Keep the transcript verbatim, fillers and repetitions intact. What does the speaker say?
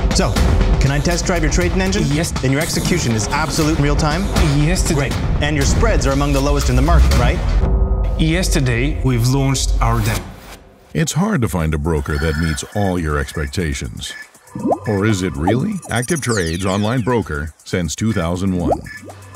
So, can I test drive your trading engine? Yes. And your execution is absolute real time? Yesterday. Great. And your spreads are among the lowest in the market, right? Yesterday, we've launched our demo. It's hard to find a broker that meets all your expectations. Or is it really? ActivTrades online broker since two thousand one.